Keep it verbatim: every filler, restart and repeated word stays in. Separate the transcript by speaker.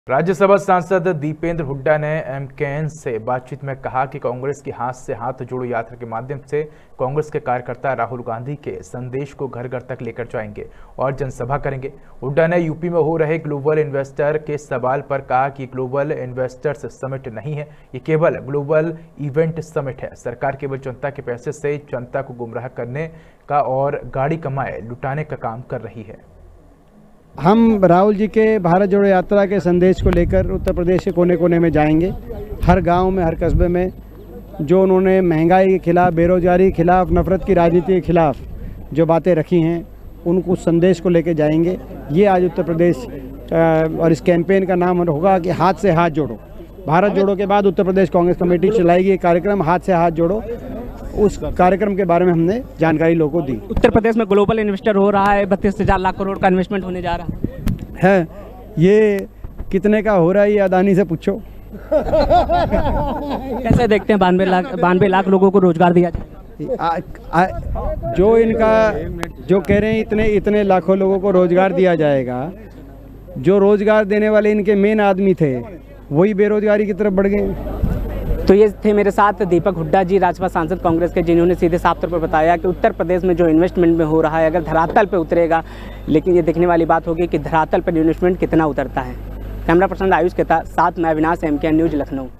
Speaker 1: राज्यसभा सांसद दीपेंद्र हुड्डा ने एमकेएन से बातचीत में कहा कि कांग्रेस की हाथ से हाथ जोड़ो यात्रा के माध्यम से कांग्रेस के कार्यकर्ता राहुल गांधी के संदेश को घर घर तक लेकर जाएंगे और जनसभा करेंगे। हुड्डा ने यूपी में हो रहे ग्लोबल इन्वेस्टर के सवाल पर कहा कि ग्लोबल इन्वेस्टर्स समिट नहीं है, ये केवल ग्लोबल इवेंट समिट है। सरकार केवल जनता के पैसे से जनता को गुमराह करने का और गाड़ी कमाए लुटाने का काम कर रही है।
Speaker 2: हम राहुल जी के भारत जोड़ो यात्रा के संदेश को लेकर उत्तर प्रदेश के कोने कोने में जाएंगे। हर गांव में, हर कस्बे में जो उन्होंने महंगाई के खिलाफ, बेरोजगारी के खिलाफ, नफरत की राजनीति के खिलाफ जो बातें रखी हैं, उनको संदेश को लेकर जाएंगे। ये आज उत्तर प्रदेश और इस कैंपेन का नाम होगा कि हाथ से हाथ जोड़ो। भारत जोड़ो के बाद उत्तर प्रदेश कांग्रेस कमेटी चलाएगी कार्यक्रम हाथ से हाथ जोड़ो। उस कार्यक्रम के बारे में हमने जानकारी लोगों को दी।
Speaker 3: उत्तर प्रदेश में ग्लोबल इन्वेस्टर हो रहा है, बत्तीस हजार लाख करोड़ का इन्वेस्टमेंट होने जा रहा है
Speaker 2: है ये कितने का हो रहा है, ये अदानी से पूछो।
Speaker 3: कैसे देखते हैं बानवे लाख बानवे लाख लोगों को रोजगार दिया जाए?
Speaker 2: जो इनका जो कह रहे हैं इतने इतने लाखों लोगों को रोजगार दिया जाएगा, जो रोजगार देने वाले इनके मेन आदमी थे वही बेरोजगारी की तरफ बढ़ गए।
Speaker 3: तो ये थे मेरे साथ दीपक हुड्डा जी, राज्यसभा सांसद कांग्रेस के, जिन्होंने सीधे साफ तौर पर बताया कि उत्तर प्रदेश में जो इन्वेस्टमेंट में हो रहा है अगर धरातल पे उतरेगा, लेकिन ये देखने वाली बात होगी कि धरातल पर इन्वेस्टमेंट कितना उतरता है। कैमरा पर्सन आयुष के साथ मैं अविनाश, एमकेएन न्यूज़ लखनऊ।